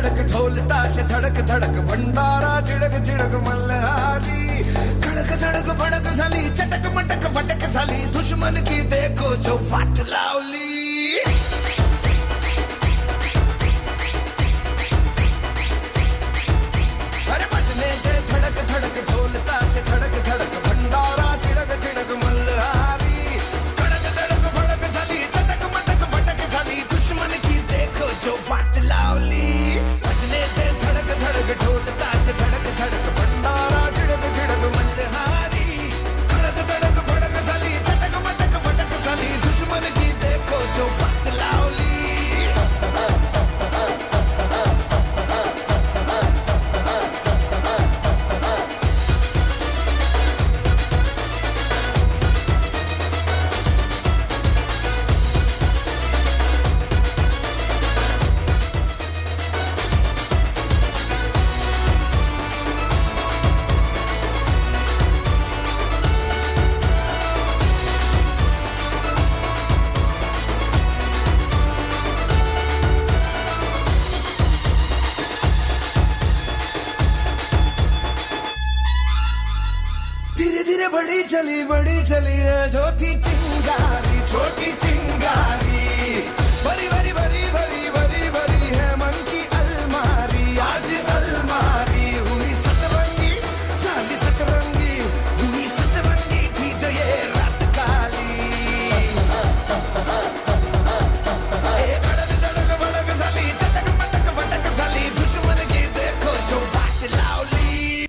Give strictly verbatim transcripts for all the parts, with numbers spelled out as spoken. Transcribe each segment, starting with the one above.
धड़क ढोल ताश धड़क धड़क भंडारा चिड़क चिड़क मल्हारी धड़क धड़क भड़क साली चटक मटक फटक साली दुश्मन की देखो जो फाट लावली अरे बजने दे धड़क धड़क ढोल ताश धड़क धड़क भंडारा चिड़क चिड़क मल्हारी धड़क धड़क भड़क साली चटक मटक फटक साली दुश्मन की देखो जो फाट लावली बजने दे धड़क धड़क ढोल ताश धड़क धड़क भंडारा चिड़क चिड़क मल्हारी धड़क धड़क भड़क साली चटक मटक फटक साली दुश्मन की देखो जो फाट लावली धीरे धीरे बड़ी चली बड़ी चली है जो थी चिंगारी छोटी चिंगारी भरी भरी भरी भरी भरी भरी है मन की अलमारी आज अलमारी हुई सतरंगी साली सतरंगी हुई सतरंगी थी जो ये रात काली ए धड़क धड़क भड़क साली चटक मटक फटक साली दुश्मन की देखो जो फाट लावली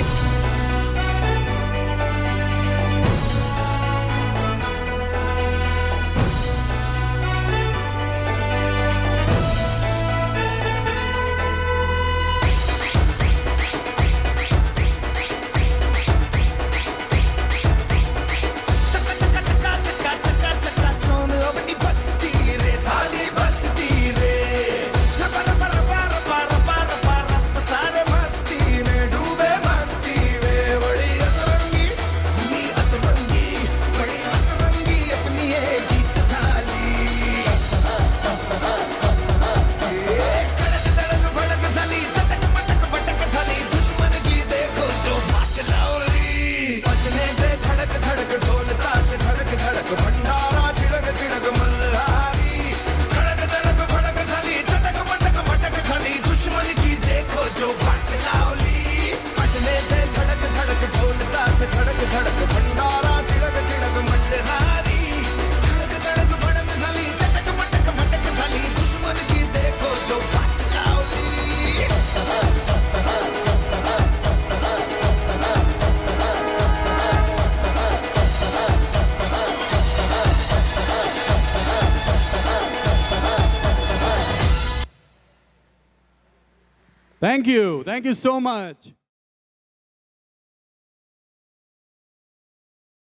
भंडारा चिड़क चिड़क मल्हारी धड़क धड़क भड़क साली चटक मटक फटक साली दुश्मन की देखो जो फाट लावली बजने दे धड़क धड़क ढोल ताश धड़क धड़क भंडारा चिड़क चिड़क मल्हारी धड़क धड़क भड़क साली चटक मटक फटक साली दुश्मन की देखो जो फाट लावली Thank you. Thank you so much.